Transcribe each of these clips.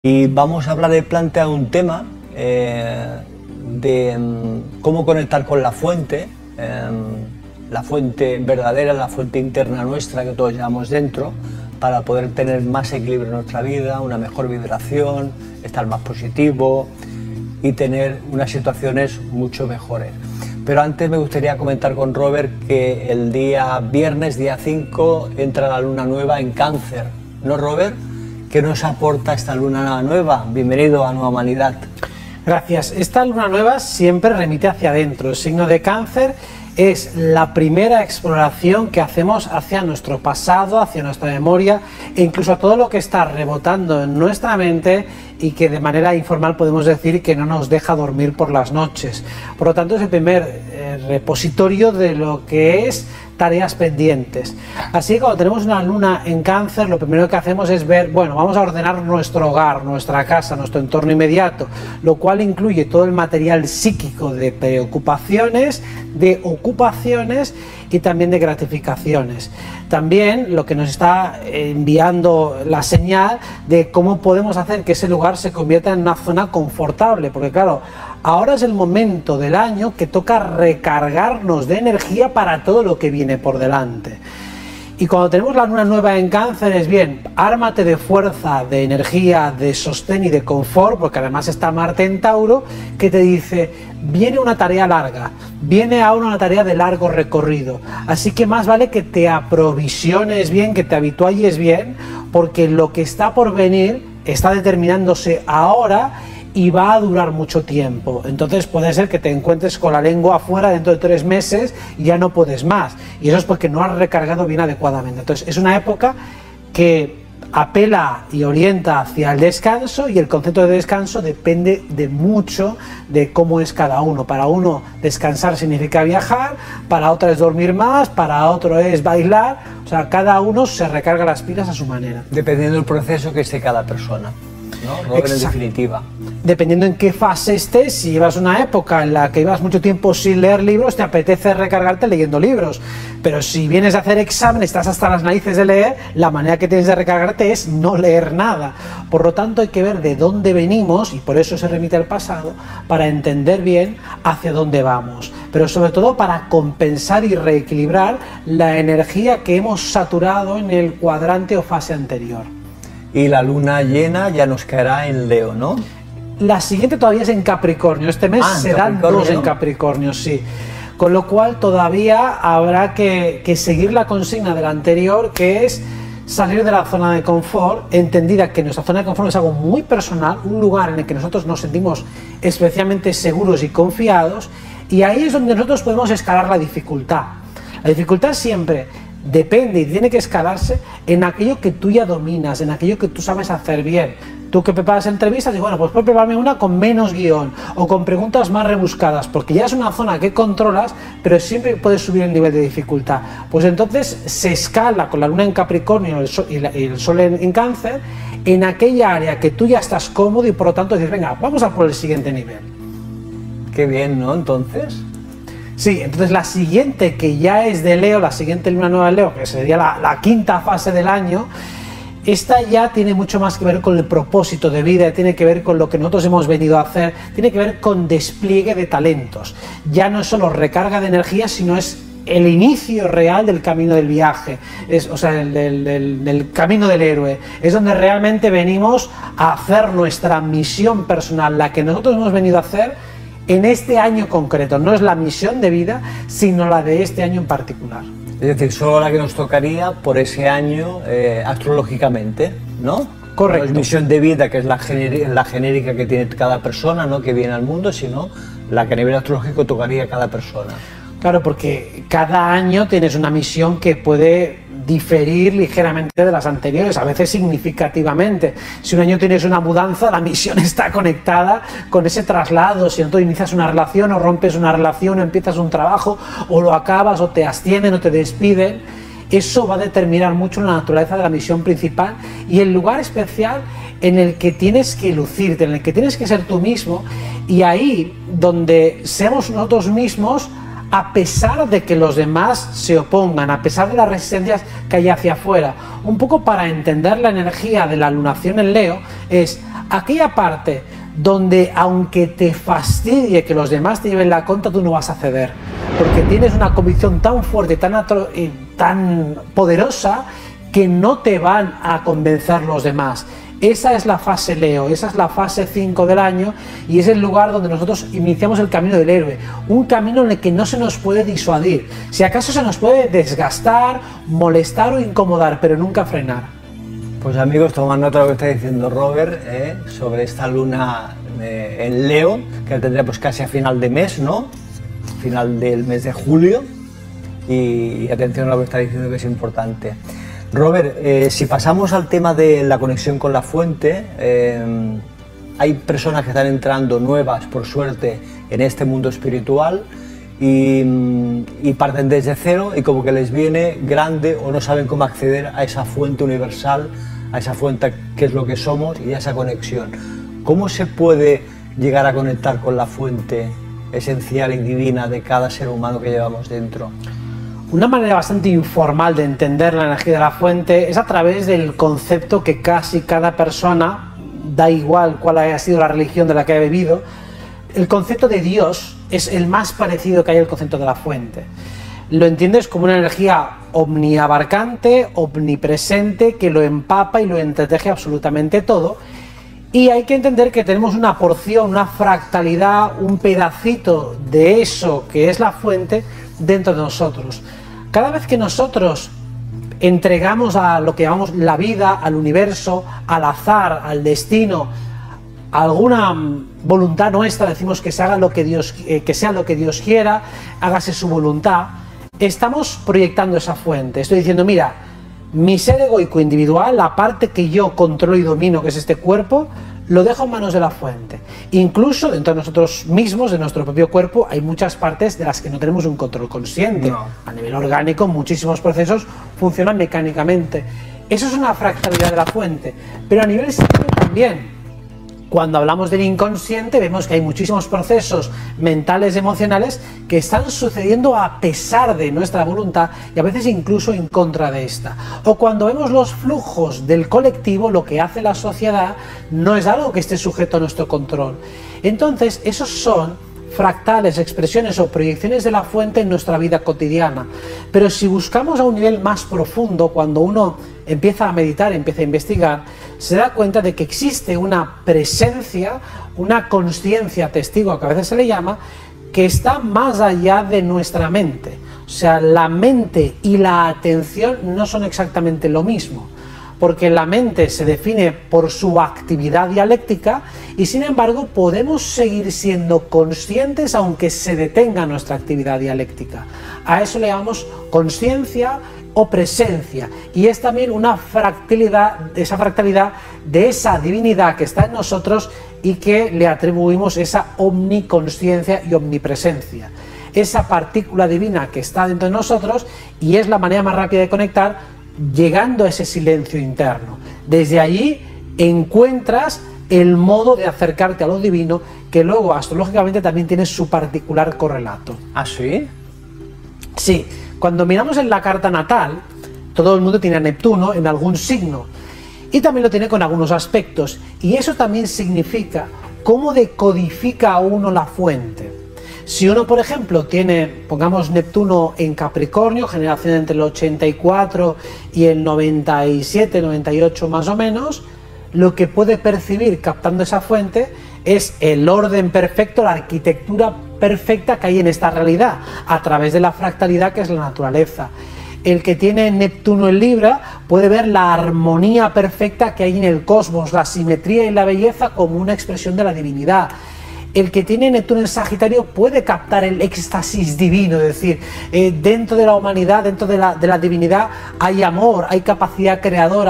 Y vamos a hablar de plantear un tema de cómo conectar con la fuente verdadera, la fuente interna nuestra que todos llevamos dentro, para poder tener más equilibrio en nuestra vida, una mejor vibración, estar más positivo y tener unas situaciones mucho mejores. Pero antes me gustaría comentar con Robert que el día viernes, día 5, entra la luna nueva en Cáncer, ¿no, Robert? ¿Qué nos aporta esta luna nueva? Bienvenido a Nueva Humanidad. Gracias. Esta luna nueva siempre remite hacia adentro. El signo de Cáncer es la primera exploración que hacemos hacia nuestro pasado, hacia nuestra memoria e incluso a todo lo que está rebotando en nuestra mente y que de manera informal podemos decir que no nos deja dormir por las noches. Por lo tanto, es el primer repositorio de lo que es tareas pendientes. Así que cuando tenemos una luna en Cáncer, lo primero que hacemos es ver, bueno, vamos a ordenar nuestro hogar, nuestra casa, nuestro entorno inmediato, lo cual incluye todo el material psíquico de preocupaciones, de ocupaciones y también de gratificaciones. También lo que nos está enviando la señal de cómo podemos hacer que ese lugar se convierta en una zona confortable, porque claro, ahora es el momento del año que toca recargarnos de energía para todo lo que viene por delante. Y cuando tenemos la luna nueva en Cáncer es bien, ármate de fuerza, de energía, de sostén y de confort, porque además está Marte en Tauro, que te dice, viene una tarea larga, viene ahora una tarea de largo recorrido, así que más vale que te aprovisiones bien, que te habitualles bien, porque lo que está por venir está determinándose ahora y va a durar mucho tiempo. Entonces puede ser que te encuentres con la lengua afuera dentro de 3 meses y ya no puedes más, y eso es porque no has recargado bien adecuadamente. Entonces es una época que apela y orienta hacia el descanso, y el concepto de descanso depende de mucho de cómo es cada uno. Para uno descansar significa viajar, para otro es dormir más, para otro es bailar, o sea, cada uno se recarga las pilas a su manera. Dependiendo del proceso que esté cada persona, ¿no, Robert? En definitiva. Dependiendo en qué fase estés, si llevas una época en la que llevas mucho tiempo sin leer libros, te apetece recargarte leyendo libros. Pero si vienes a hacer examen, estás hasta las narices de leer, la manera que tienes de recargarte es no leer nada. Por lo tanto, hay que ver de dónde venimos, y por eso se remite al pasado, para entender bien hacia dónde vamos. Pero sobre todo para compensar y reequilibrar la energía que hemos saturado en el cuadrante o fase anterior. Y la luna llena ya nos caerá en Leo, ¿no? La siguiente todavía es en Capricornio. Este mes serán 2 en Capricornio, sí. Con lo cual todavía habrá que seguir la consigna de la anterior, que es salir de la zona de confort, entendida que nuestra zona de confort es algo muy personal, un lugar en el que nosotros nos sentimos especialmente seguros y confiados, y ahí es donde nosotros podemos escalar la dificultad. La dificultad siempre depende y tiene que escalarse en aquello que tú ya dominas, en aquello que tú sabes hacer bien. Tú que preparas entrevistas, y bueno, pues puedo prepararme una con menos guión o con preguntas más rebuscadas, porque ya es una zona que controlas, pero siempre puedes subir el nivel de dificultad. Pues entonces se escala con la luna en Capricornio y el sol en Cáncer en aquella área que tú ya estás cómodo, y por lo tanto dices, venga, vamos a por el siguiente nivel. Qué bien, ¿no? Entonces... Sí, entonces la siguiente, que ya es de Leo, la siguiente luna nueva de Leo, que sería la quinta fase del año, esta ya tiene mucho más que ver con el propósito de vida, tiene que ver con lo que nosotros hemos venido a hacer, tiene que ver con despliegue de talentos. Ya no es solo recarga de energía, sino es el inicio real del camino del viaje, o sea, del camino del héroe. Es donde realmente venimos a hacer nuestra misión personal, la que nosotros hemos venido a hacer en este año concreto. No es la misión de vida, sino la de este año en particular. Es decir, solo la que nos tocaría por ese año astrológicamente, ¿no? Correcto. No es misión de vida, que es la genérica que tiene cada persona, ¿no?, que viene al mundo, sino la que a nivel astrológico tocaría a cada persona. Claro, porque cada año tienes una misión que puede diferir ligeramente de las anteriores, a veces significativamente. Si un año tienes una mudanza, la misión está conectada con ese traslado. Si tú inicias una relación o rompes una relación o empiezas un trabajo o lo acabas o te ascienden o te despiden, eso va a determinar mucho la naturaleza de la misión principal y el lugar especial en el que tienes que lucirte, en el que tienes que ser tú mismo, y ahí donde seamos nosotros mismos, a pesar de que los demás se opongan, a pesar de las resistencias que hay hacia afuera. Un poco para entender la energía de la lunación en Leo, es aquella parte donde aunque te fastidie que los demás te lleven la contra, tú no vas a ceder, porque tienes una convicción tan fuerte, tan poderosa, que no te van a convencer los demás. Esa es la fase Leo, esa es la fase 5 del año, y es el lugar donde nosotros iniciamos el camino del héroe, un camino en el que no se nos puede disuadir, si acaso se nos puede desgastar, molestar o incomodar, pero nunca frenar. Pues amigos, tomando nota de lo que está diciendo Robert sobre esta luna en Leo, que la tendremos casi a final de mes, ¿no? Final del mes de julio, y atención a lo que está diciendo, que es importante. Robert, si pasamos al tema de la conexión con la fuente, hay personas que están entrando nuevas, por suerte, en este mundo espiritual y parten desde cero y como que les viene grande o no saben cómo acceder a esa fuente universal, a esa fuente que es lo que somos y a esa conexión. ¿Cómo se puede llegar a conectar con la fuente esencial y divina de cada ser humano que llevamos dentro? Una manera bastante informal de entender la energía de la fuente es a través del concepto que casi cada persona, da igual cuál haya sido la religión de la que haya vivido, el concepto de Dios es el más parecido que hay al concepto de la fuente. Lo entiendes como una energía omniabarcante, omnipresente, que lo empapa y lo entreteje absolutamente todo. Y hay que entender que tenemos una porción, una fractalidad, un pedacito de eso que es la fuente dentro de nosotros. Cada vez que nosotros entregamos a lo que llamamos la vida, al universo, al azar, al destino, a alguna voluntad nuestra, decimos que se haga lo que Dios, que sea lo que Dios quiera, hágase su voluntad, estamos proyectando esa fuente. Estoy diciendo, mira, mi ser egoico individual, la parte que yo controlo y domino, que es este cuerpo, lo dejo en manos de la fuente. Incluso dentro de nosotros mismos, de nuestro propio cuerpo, hay muchas partes de las que no tenemos un control consciente. No. A nivel orgánico, muchísimos procesos funcionan mecánicamente. Eso es una fractalidad de la fuente. Pero a nivel psíquico también. Cuando hablamos del inconsciente, vemos que hay muchísimos procesos mentales y emocionales que están sucediendo a pesar de nuestra voluntad y a veces incluso en contra de esta. O cuando vemos los flujos del colectivo, lo que hace la sociedad no es algo que esté sujeto a nuestro control. Entonces, esos son fractales, expresiones o proyecciones de la fuente en nuestra vida cotidiana. Pero si buscamos a un nivel más profundo, cuando uno empieza a meditar, empieza a investigar, se da cuenta de que existe una presencia, una consciencia testigo, que a veces se le llama, que está más allá de nuestra mente. O sea, la mente y la atención no son exactamente lo mismo, porque la mente se define por su actividad dialéctica y sin embargo podemos seguir siendo conscientes aunque se detenga nuestra actividad dialéctica. A eso le llamamos consciencia o presencia, y es también una fractalidad, esa fractalidad de esa divinidad que está en nosotros y que le atribuimos esa omniconsciencia y omnipresencia. Esa partícula divina que está dentro de nosotros, y es la manera más rápida de conectar, llegando a ese silencio interno. Desde allí encuentras el modo de acercarte a lo divino, que luego astrológicamente también tiene su particular correlato. ¿Ah, sí? Sí, cuando miramos en la carta natal, todo el mundo tiene a Neptuno en algún signo, y también lo tiene con algunos aspectos, y eso también significa cómo decodifica a uno la fuente. Si uno, por ejemplo, tiene, pongamos, Neptuno en Capricornio, generación entre el 84 y el 97, 98 más o menos, lo que puede percibir captando esa fuente es el orden perfecto, la arquitectura perfecta que hay en esta realidad, a través de la fractalidad que es la naturaleza. El que tiene Neptuno en Libra puede ver la armonía perfecta que hay en el cosmos, la simetría y la belleza como una expresión de la divinidad. El que tiene Neptuno en Sagitario puede captar el éxtasis divino, es decir, dentro de la humanidad, dentro de la divinidad hay amor, hay capacidad creadora.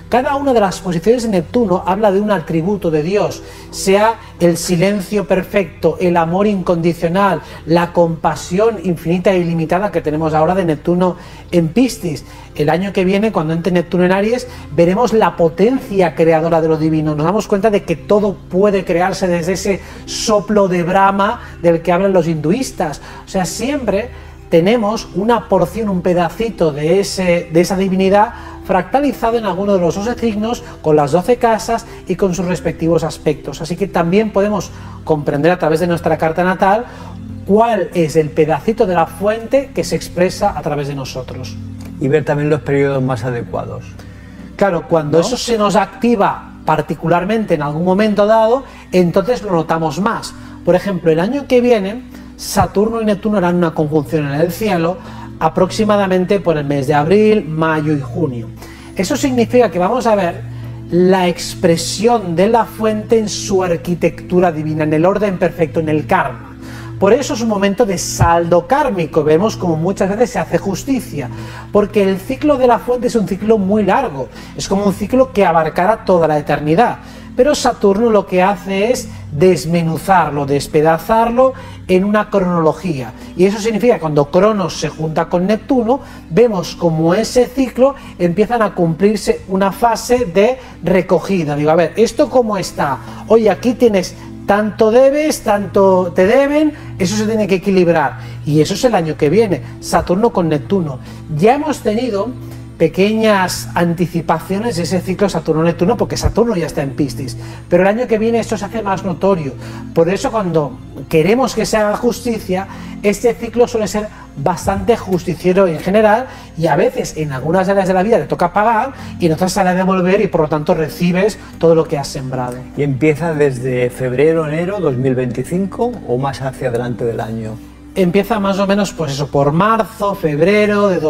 Cada una de las posiciones de Neptuno habla de un atributo de Dios, sea el silencio perfecto, el amor incondicional, la compasión infinita e ilimitada que tenemos ahora de Neptuno en Piscis. El año que viene, cuando entre Neptuno en Aries, veremos la potencia creadora de lo divino. Nos damos cuenta de que todo puede crearse desde ese soplo de Brahma del que hablan los hinduistas. O sea, siempre tenemos una porción, un pedacito de esa divinidad fractalizado en alguno de los 12 signos, con las 12 casas y con sus respectivos aspectos. Así que también podemos comprender a través de nuestra carta natal cuál es el pedacito de la fuente que se expresa a través de nosotros. Y ver también los periodos más adecuados. Claro, cuando eso se nos activa particularmente en algún momento dado, entonces lo notamos más. Por ejemplo, el año que viene, Saturno y Neptuno harán una conjunción en el cielo aproximadamente por el mes de abril, mayo y junio. Eso significa que vamos a ver la expresión de la fuente en su arquitectura divina, en el orden perfecto, en el karma. Por eso es un momento de saldo kármico. Vemos como muchas veces se hace justicia, porque el ciclo de la fuente es un ciclo muy largo, es como un ciclo que abarcará toda la eternidad. Pero Saturno lo que hace es desmenuzarlo, despedazarlo en una cronología. Y eso significa que cuando Cronos se junta con Neptuno, vemos como ese ciclo empiezan a cumplirse una fase de recogida. Digo, a ver, ¿esto cómo está? Oye, aquí tienes tanto debes, tanto te deben, eso se tiene que equilibrar. Y eso es el año que viene, Saturno con Neptuno. Ya hemos tenido pequeñas anticipaciones de ese ciclo Saturno-Neptuno, porque Saturno ya está en Piscis, pero el año que viene esto se hace más notorio. Por eso cuando queremos que se haga justicia, este ciclo suele ser bastante justiciero en general, y a veces en algunas áreas de la vida te toca pagar y en otras sale a devolver, y por lo tanto recibes todo lo que has sembrado. ¿Y empieza desde febrero, enero 2025 o más hacia adelante del año? Empieza más o menos, pues eso, por marzo, febrero de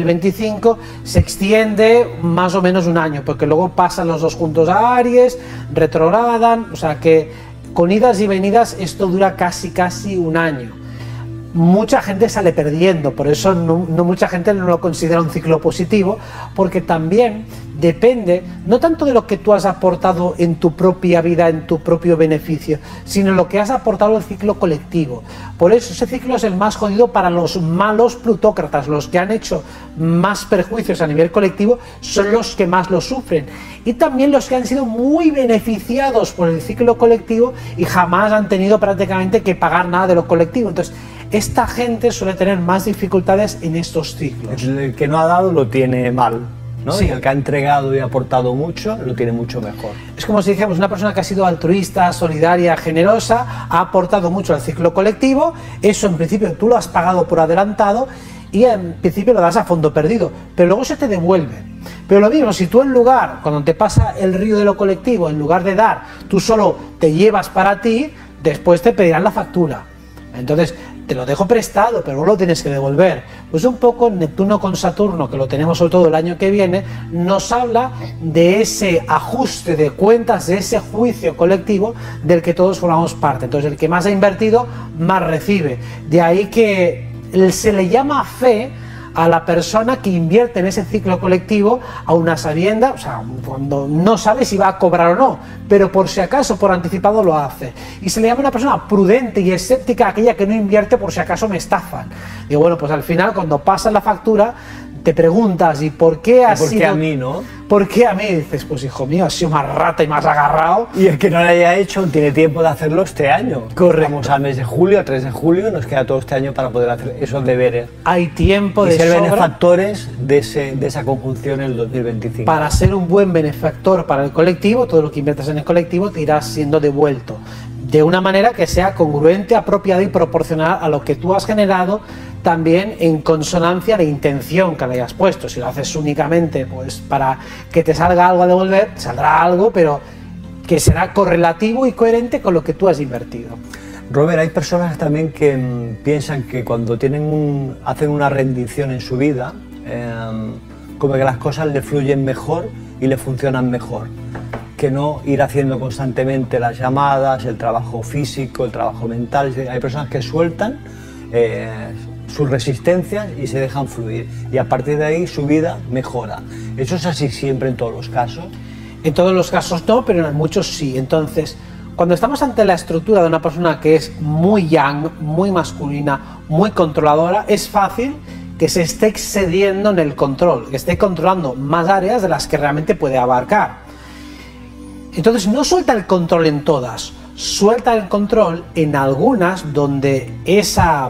2025, se extiende más o menos un año, porque luego pasan los dos juntos a Aries, retrogradan, o sea que con idas y venidas esto dura casi un año. Mucha gente sale perdiendo, por eso no mucha gente no lo considera un ciclo positivo, porque también depende no tanto de lo que tú has aportado en tu propia vida, en tu propio beneficio, sino lo que has aportado al ciclo colectivo. Por eso ese ciclo es el más jodido para los malos plutócratas. Los que han hecho más perjuicios a nivel colectivo son los que más lo sufren, y también los que han sido muy beneficiados por el ciclo colectivo y jamás han tenido prácticamente que pagar nada de lo colectivo. Entonces esta gente suele tener más dificultades en estos ciclos. El que no ha dado lo tiene mal, ¿no? Sí. Y el que ha entregado y ha aportado mucho lo tiene mucho mejor. Es como si dijéramos, una persona que ha sido altruista, solidaria, generosa, ha aportado mucho al ciclo colectivo, eso en principio tú lo has pagado por adelantado y en principio lo das a fondo perdido, pero luego se te devuelve. Pero lo mismo, si tú en lugar, cuando te pasa el río de lo colectivo, en lugar de dar, tú solo te llevas para ti, después te pedirán la factura. Entonces, te lo dejo prestado, pero vos lo tienes que devolver. Pues un poco Neptuno con Saturno, que lo tenemos sobre todo el año que viene, nos habla de ese ajuste de cuentas, de ese juicio colectivo del que todos formamos parte. Entonces, el que más ha invertido, más recibe. De ahí que se le llama fe a la persona que invierte en ese ciclo colectivo a una sabienda, o sea, cuando no sabe si va a cobrar o no, pero por si acaso, por anticipado lo hace. Y se le llama una persona prudente y escéptica a aquella que no invierte por si acaso me estafan. Y bueno, pues al final cuando pasa la factura te preguntas, ¿y por qué ha sido? ¿Por qué a mí, no? ¿Por qué a mí? Y dices, pues hijo mío, has sido más rata y más agarrado. Y el que no lo haya hecho tiene tiempo de hacerlo este año. Correcto. Vamos al mes de julio, al 3 de julio, nos queda todo este año para poder hacer esos deberes. Hay tiempo Y de ser sobra benefactores de esa conjunción en el 2025. para ser un buen benefactor para el colectivo. Todo lo que inviertas en el colectivo te irá siendo devuelto de una manera que sea congruente, apropiada y proporcional a lo que tú has generado, también en consonancia a la intención que le hayas puesto. Si lo haces únicamente pues para que te salga algo a devolver, saldrá algo, pero que será correlativo y coherente con lo que tú has invertido. Robert, hay personas también que piensan que cuando hacen una rendición en su vida, como que las cosas le fluyen mejor y le funcionan mejor, que no ir haciendo constantemente las llamadas, el trabajo físico, el trabajo mental. Hay personas que sueltan sus resistencias y se dejan fluir. Y a partir de ahí su vida mejora. ¿Eso es así siempre en todos los casos? En todos los casos no, pero en muchos sí. Entonces, cuando estamos ante la estructura de una persona que es muy yang, muy masculina, muy controladora, es fácil que se esté excediendo en el control, que esté controlando más áreas de las que realmente puede abarcar. Entonces no suelta el control en todas, suelta el control en algunas donde esa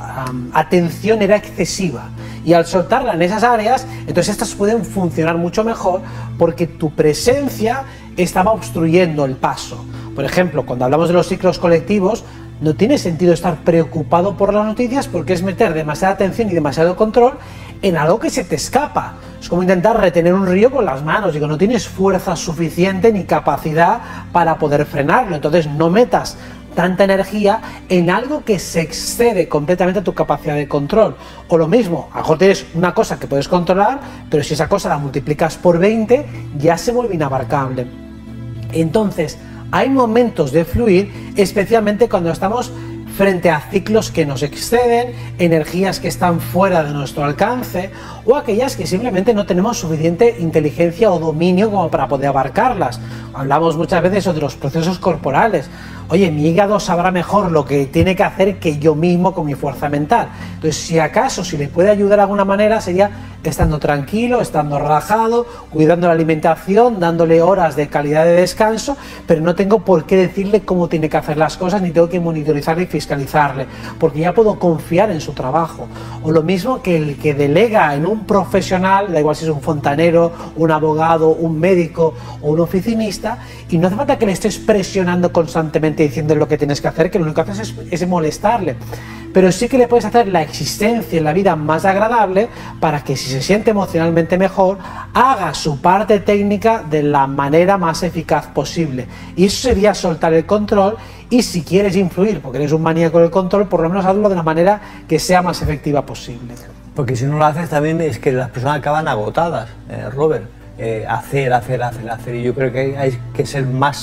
atención era excesiva, y al soltarla en esas áreas, entonces estas pueden funcionar mucho mejor porque tu presencia estaba obstruyendo el paso. Por ejemplo, cuando hablamos de los ciclos colectivos, no tiene sentido estar preocupado por las noticias porque es meter demasiada atención y demasiado control en algo que se te escapa. Es como intentar retener un río con las manos, digo, no tienes fuerza suficiente ni capacidad para poder frenarlo, entonces no metas tanta energía en algo que se excede completamente a tu capacidad de control. O lo mismo, a lo mejor tienes una cosa que puedes controlar, pero si esa cosa la multiplicas por 20, ya se vuelve inabarcable. Entonces, hay momentos de fluir, especialmente cuando estamos frente a ciclos que nos exceden, energías que están fuera de nuestro alcance, o aquellas que simplemente no tenemos suficiente inteligencia o dominio como para poder abarcarlas. Hablamos muchas veces de los procesos corporales. Oye, mi hígado sabrá mejor lo que tiene que hacer que yo mismo con mi fuerza mental. Entonces, si acaso, si le puede ayudar de alguna manera, sería estando tranquilo, estando relajado, cuidando la alimentación, dándole horas de calidad de descanso, pero no tengo por qué decirle cómo tiene que hacer las cosas, ni tengo que monitorizarle y fiscalizarle, porque ya puedo confiar en su trabajo. O lo mismo que el que delega en un profesional, da igual si es un fontanero, un abogado, un médico o un oficinista, y no hace falta que le estés presionando constantemente diciendo lo que tienes que hacer, que lo único que haces es molestarle, pero sí que le puedes hacer la existencia en la vida más agradable para que, si se siente emocionalmente mejor, haga su parte técnica de la manera más eficaz posible. Y eso sería soltar el control, y si quieres influir, porque eres un maníaco del control, por lo menos hazlo de la manera que sea más efectiva posible. Porque si no lo haces también es que las personas acaban agotadas, Robert. Hacer, y yo creo que hay que ser más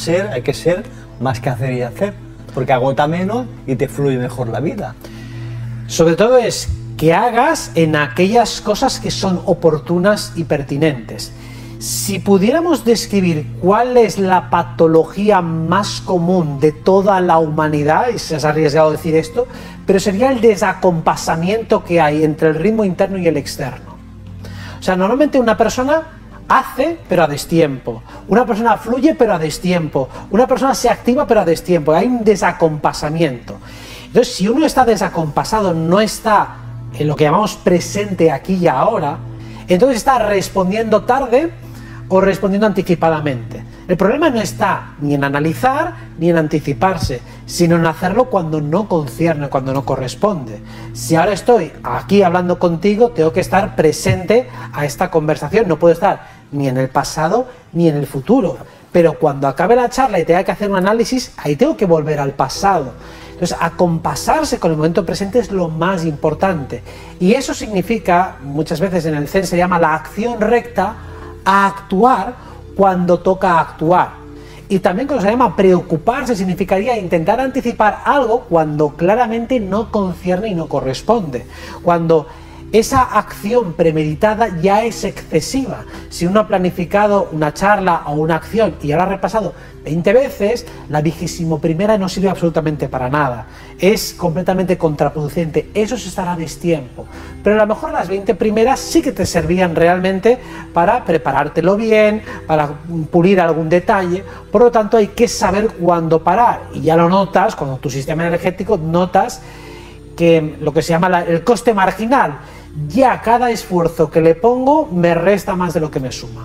que hacer y hacer, porque agota menos y te fluye mejor la vida. Sobre todo es que hagas en aquellas cosas que son oportunas y pertinentes. Si pudiéramos describir cuál es la patología más común de toda la humanidad, y se has arriesgado a decir esto, pero sería el desacompasamiento que hay entre el ritmo interno y el externo. O sea, normalmente una persona hace pero a destiempo, una persona fluye pero a destiempo, una persona se activa pero a destiempo, hay un desacompasamiento. Entonces, si uno está desacompasado, no está en lo que llamamos presente aquí y ahora, entonces está respondiendo tarde o respondiendo anticipadamente. El problema no está ni en analizar ni en anticiparse, sino en hacerlo cuando no concierne, cuando no corresponde. Si ahora estoy aquí hablando contigo, tengo que estar presente a esta conversación, no puedo estar ni en el pasado ni en el futuro. Pero cuando acabe la charla y tenga que hacer un análisis, ahí tengo que volver al pasado. Entonces, acompasarse con el momento presente es lo más importante. Y eso significa, muchas veces en el Zen se llama la acción recta, a actuar cuando toca actuar. Y también cuando se llama preocuparse, significaría intentar anticipar algo cuando claramente no concierne y no corresponde. Cuando esa acción premeditada ya es excesiva. Si uno ha planificado una charla o una acción y ahora ha repasado 20 veces, la 21ª no sirve absolutamente para nada. Es completamente contraproducente. Eso se estará a destiempo. Pero a lo mejor las 20 primeras sí que te servían realmente para preparártelo bien, para pulir algún detalle. Por lo tanto, hay que saber cuándo parar. Y ya lo notas, cuando tu sistema energético notas que lo que se llama el coste marginal, ya cada esfuerzo que le pongo me resta más de lo que me suma.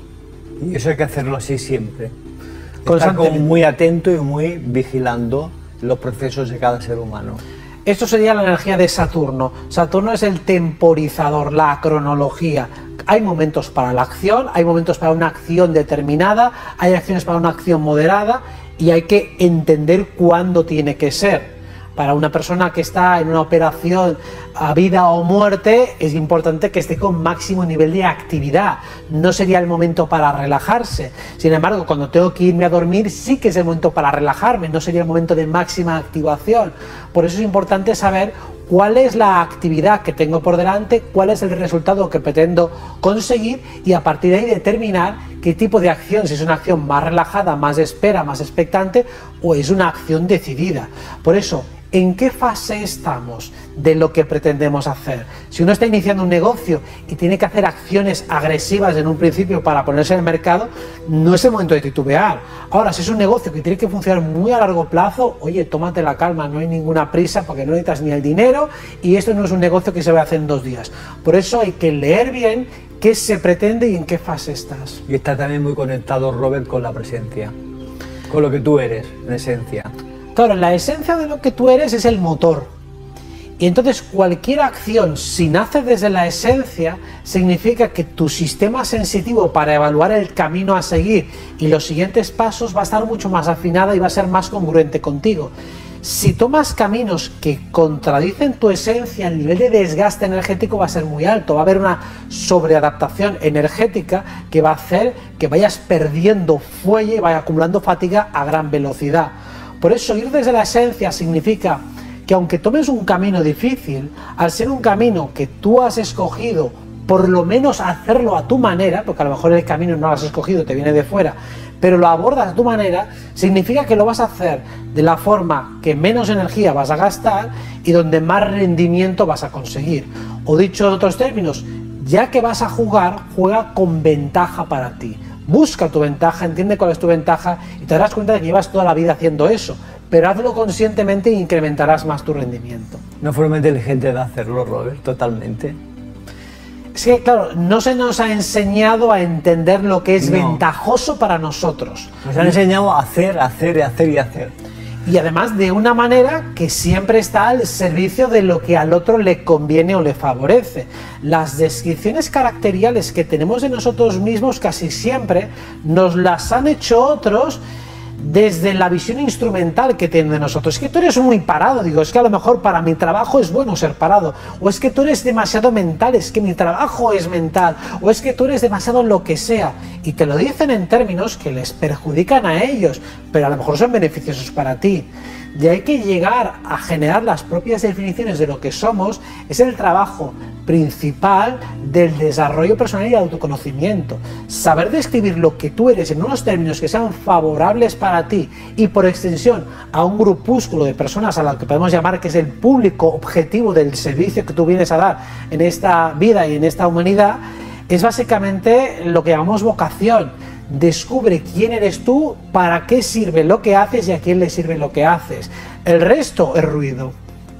Y eso hay que hacerlo así siempre. Estar como muy atento y muy vigilando los procesos de cada ser humano. Esto sería la energía de Saturno. Saturno es el temporizador, la cronología. Hay momentos para la acción, hay momentos para una acción determinada, hay acciones para una acción moderada, y hay que entender cuándo tiene que ser. Para una persona que está en una operación a vida o muerte, es importante que esté con máximo nivel de actividad. No sería el momento para relajarse. Sin embargo, cuando tengo que irme a dormir, sí que es el momento para relajarme, no sería el momento de máxima activación. Por eso es importante saber cuál es la actividad que tengo por delante, cuál es el resultado que pretendo conseguir y a partir de ahí determinar qué tipo de acción, si es una acción más relajada, más de espera, más expectante o es una acción decidida. Por eso, ¿en qué fase estamos de lo que pretendemos hacer? Si uno está iniciando un negocio y tiene que hacer acciones agresivas en un principio para ponerse en el mercado, no es el momento de titubear. Ahora, si es un negocio que tiene que funcionar muy a largo plazo, oye, tómate la calma, no hay ninguna prisa porque no necesitas ni el dinero y esto no es un negocio que se va a hacer en 2 días. Por eso hay que leer bien qué se pretende y en qué fase estás. Y está también muy conectado, Robert, con la presencia, con lo que tú eres, en esencia. Claro, la esencia de lo que tú eres es el motor. Y entonces cualquier acción, si nace desde la esencia, significa que tu sistema sensitivo para evaluar el camino a seguir y los siguientes pasos va a estar mucho más afinada y va a ser más congruente contigo. Si tomas caminos que contradicen tu esencia, el nivel de desgaste energético va a ser muy alto, va a haber una sobreadaptación energética que va a hacer que vayas perdiendo fuelle y vayas acumulando fatiga a gran velocidad. Por eso ir desde la esencia significa que aunque tomes un camino difícil, al ser un camino que tú has escogido, por lo menos hacerlo a tu manera, porque a lo mejor el camino no lo has escogido, te viene de fuera, pero lo abordas a tu manera, significa que lo vas a hacer de la forma que menos energía vas a gastar y donde más rendimiento vas a conseguir. O dicho en otros términos, ya que vas a jugar, juega con ventaja para ti. Busca tu ventaja, entiende cuál es tu ventaja y te darás cuenta de que llevas toda la vida haciendo eso, pero hazlo conscientemente e incrementarás más tu rendimiento. Una forma inteligente de hacerlo, Robert, totalmente. Es que, claro, no se nos ha enseñado a entender lo que es ventajoso para nosotros. Nos han enseñado a hacer, hacer, hacer y hacer. Y además de una manera que siempre está al servicio de lo que al otro le conviene o le favorece. Las descripciones caracteriales que tenemos de nosotros mismos casi siempre nos las han hecho otros desde la visión instrumental que tienen de nosotros. Es que tú eres muy parado, digo, es que a lo mejor para mi trabajo es bueno ser parado, o es que tú eres demasiado mental, es que mi trabajo es mental, o es que tú eres demasiado lo que sea, y te lo dicen en términos que les perjudican a ellos, pero a lo mejor son beneficiosos para ti. Y hay que llegar a generar las propias definiciones de lo que somos, es el trabajo principal del desarrollo personal y autoconocimiento. Saber describir lo que tú eres en unos términos que sean favorables para ti y por extensión a un grupúsculo de personas a lo que podemos llamar que es el público objetivo del servicio que tú vienes a dar en esta vida y en esta humanidad, es básicamente lo que llamamos vocación. Descubre quién eres tú, para qué sirve lo que haces y a quién le sirve lo que haces. El resto es ruido.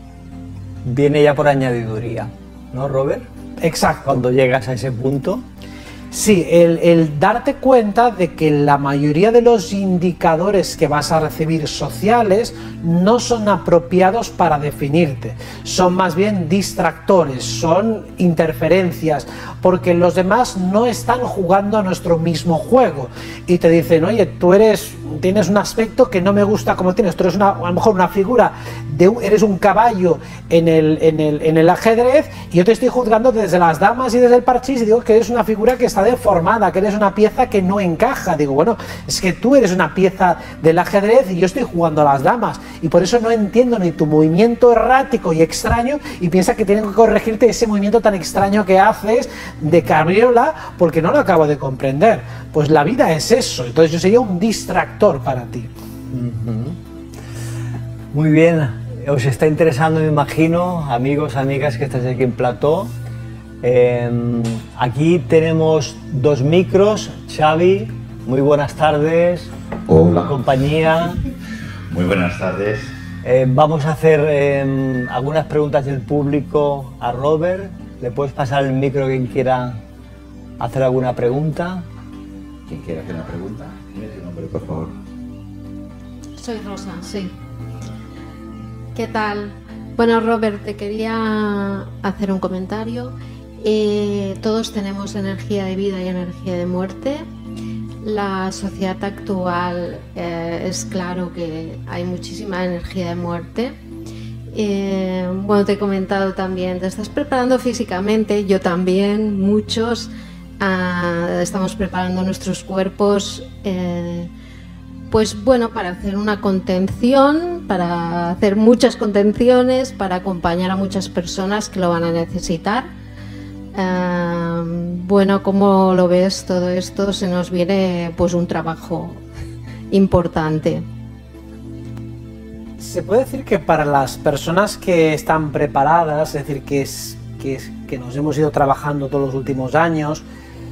Viene ya por añadiduría, ¿no, Robert? Exacto. Cuando llegas a ese punto. Sí, el darte cuenta de que la mayoría de los indicadores que vas a recibir sociales no son apropiados para definirte, son más bien distractores, son interferencias, porque los demás no están jugando a nuestro mismo juego y te dicen, oye, tienes un aspecto que no me gusta como tienes, tú eres a lo mejor una figura, eres un caballo en el ajedrez y yo te estoy juzgando desde las damas y desde el parchís y digo que eres una figura que está deformada, que eres una pieza que no encaja. Digo, bueno, es que tú eres una pieza del ajedrez y yo estoy jugando a las damas y por eso no entiendo ni tu movimiento errático y extraño y piensa que tengo que corregirte ese movimiento tan extraño que haces de cabriola porque no lo acabo de comprender. Pues la vida es eso, entonces yo sería un distractor para ti. Muy bien, os está interesando, me imagino, amigos, amigas que estáis aquí en plató. Aquí tenemos 2 micros. Xavi, muy buenas tardes. Hola. Compañía. Muy buenas tardes. Vamos a hacer algunas preguntas del público a Robert. ¿Le puedes pasar el micro a quien quiera hacer alguna pregunta? ¿Quién quiere hacer una pregunta? Dime tu nombre, por favor. Soy Rosa, sí. ¿Qué tal? Bueno, Robert, te quería hacer un comentario. Todos tenemos energía de vida y energía de muerte. La sociedad actual es claro que hay muchísima energía de muerte. Bueno, te he comentado también, te estás preparando físicamente, yo también, muchos estamos preparando nuestros cuerpos Pues bueno, para hacer una contención, para hacer muchas contenciones, para acompañar a muchas personas que lo van a necesitar. Bueno, ¿cómo lo ves todo esto? Se nos viene pues un trabajo importante. Se puede decir que para las personas que están preparadas, es decir, que nos hemos ido trabajando todos los últimos años,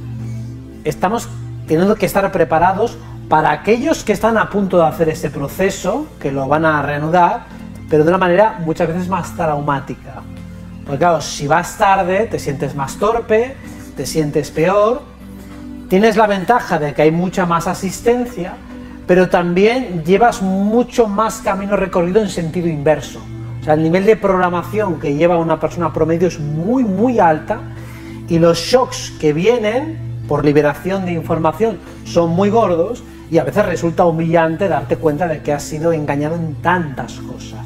estamos teniendo que estar preparados para aquellos que están a punto de hacer ese proceso, que lo van a reanudar, pero de una manera muchas veces más traumática. Porque claro, si vas tarde, te sientes más torpe, te sientes peor, tienes la ventaja de que hay mucha más asistencia, pero también llevas mucho más camino recorrido en sentido inverso. O sea, el nivel de programación que lleva una persona promedio es muy, muy alta, y los shocks que vienen por liberación de información son muy gordos, y a veces resulta humillante darte cuenta de que has sido engañado en tantas cosas.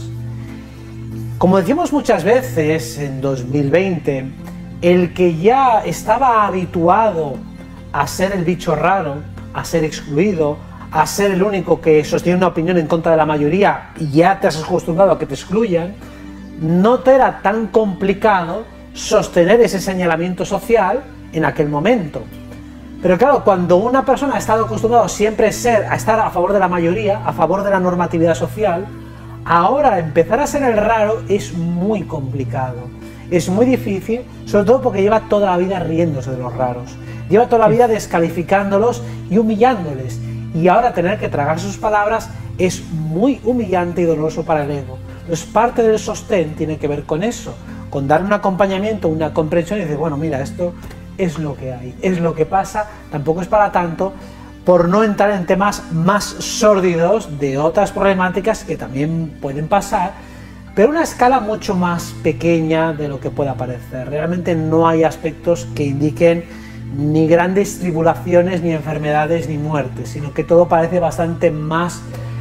Como decimos muchas veces en 2020, el que ya estaba habituado a ser el bicho raro, a ser excluido, a ser el único que sostiene una opinión en contra de la mayoría y ya te has acostumbrado a que te excluyan, no te era tan complicado sostener ese señalamiento social en aquel momento. Pero claro, cuando una persona ha estado acostumbrada siempre a estar a favor de la mayoría, a favor de la normatividad social, ahora empezar a ser el raro es muy complicado. Es muy difícil, sobre todo porque lleva toda la vida riéndose de los raros. Lleva toda la vida descalificándolos y humillándoles. Y ahora tener que tragar sus palabras es muy humillante y doloroso para el ego. Entonces parte del sostén tiene que ver con eso, con dar un acompañamiento, una comprensión y decir, bueno, mira, esto es lo que hay, es lo que pasa, tampoco es para tanto, por no entrar en temas más sórdidos de otras problemáticas que también pueden pasar, pero a una escala mucho más pequeña de lo que pueda parecer. Realmente no hay aspectos que indiquen ni grandes tribulaciones, ni enfermedades, ni muertes, sino que todo parece bastante más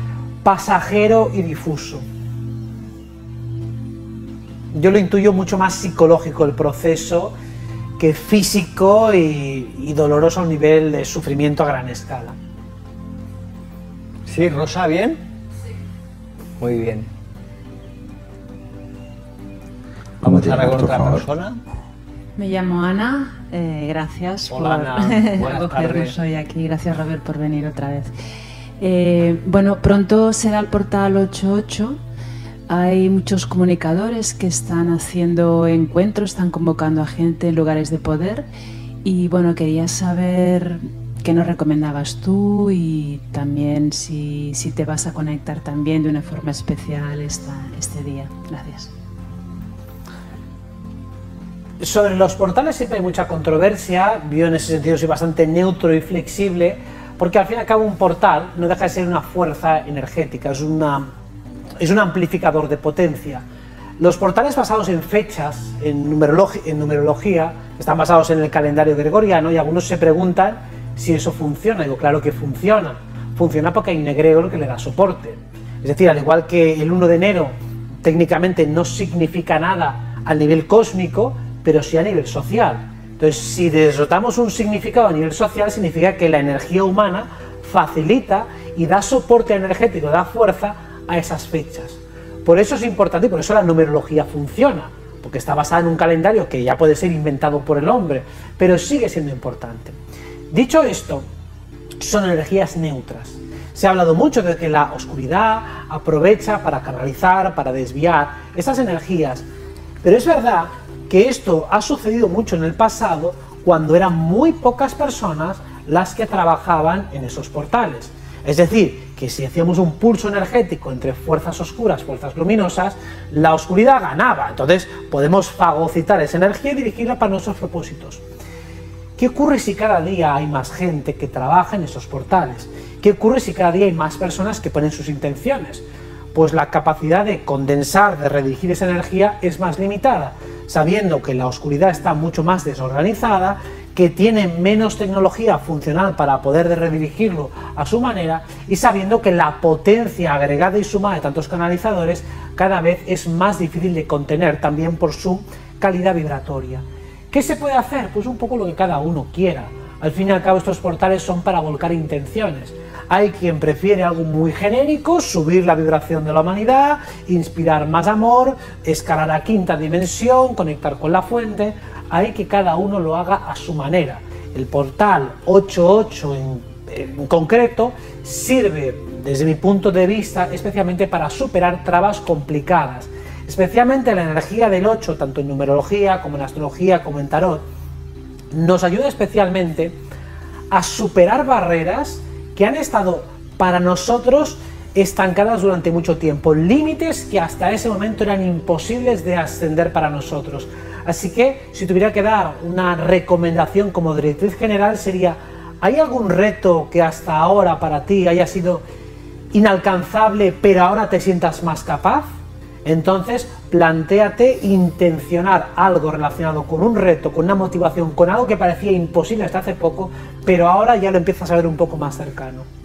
pasajero y difuso. Yo lo intuyo mucho más psicológico el proceso que físico y doloroso a un nivel de sufrimiento a gran escala. Sí, Rosa, ¿bien? Sí. Muy bien. Vamos ahora con otra persona. Me llamo Ana, gracias. Hola, Ana. por acogernos hoy aquí. Gracias, Robert, por venir otra vez. Bueno, pronto será el portal 88. Hay muchos comunicadores que están haciendo encuentros, están convocando a gente en lugares de poder. Y bueno, quería saber qué nos recomendabas tú y también si te vas a conectar también de una forma especial este día. Gracias. Sobre los portales siempre hay mucha controversia. Yo en ese sentido soy bastante neutro y flexible, porque al fin y al cabo un portal no deja de ser una fuerza energética, es un amplificador de potencia. Los portales basados en fechas, en numerología, están basados en el calendario gregoriano, y algunos se preguntan si eso funciona. Digo, claro que funciona. Funciona porque hay un egregor que le da soporte. Es decir, al igual que el 1 de enero técnicamente no significa nada a nivel cósmico, pero sí a nivel social. Entonces, si desdotamos un significado a nivel social, significa que la energía humana facilita y da soporte energético, da fuerza a esas fechas. Por eso es importante y por eso la numerología funciona, porque está basada en un calendario que ya puede ser inventado por el hombre, pero sigue siendo importante. Dicho esto, son energías neutras. Se ha hablado mucho de que la oscuridad aprovecha para canalizar, para desviar esas energías, pero es verdad que esto ha sucedido mucho en el pasado, cuando eran muy pocas personas las que trabajaban en esos portales. Es decir, que si hacíamos un pulso energético entre fuerzas oscuras, fuerzas luminosas, la oscuridad ganaba. Entonces podemos fagocitar esa energía y dirigirla para nuestros propósitos. ¿Qué ocurre si cada día hay más gente que trabaja en esos portales? ¿Qué ocurre si cada día hay más personas que ponen sus intenciones? Pues la capacidad de condensar, de redirigir esa energía es más limitada, sabiendo que la oscuridad está mucho más desorganizada, que tiene menos tecnología funcional para poder redirigirlo a su manera, y sabiendo que la potencia agregada y sumada de tantos canalizadores cada vez es más difícil de contener, también por su calidad vibratoria. ¿Qué se puede hacer? Pues un poco lo que cada uno quiera. Al fin y al cabo estos portales son para volcar intenciones. Hay quien prefiere algo muy genérico, subir la vibración de la humanidad, inspirar más amor, escalar a quinta dimensión, conectar con la fuente. Hay que cada uno lo haga a su manera. El portal 88 en concreto sirve, desde mi punto de vista, especialmente para superar trabas complicadas. Especialmente la energía del 8, tanto en numerología como en astrología como en tarot, nos ayuda especialmente a superar barreras que han estado para nosotros estancadas durante mucho tiempo, límites que hasta ese momento eran imposibles de ascender para nosotros. Así que, si tuviera que dar una recomendación como directriz general, sería: ¿hay algún reto que hasta ahora para ti haya sido inalcanzable, pero ahora te sientas más capaz? Entonces, plantéate intencionar algo relacionado con un reto, con una motivación, con algo que parecía imposible hasta hace poco, pero ahora ya lo empiezas a ver un poco más cercano.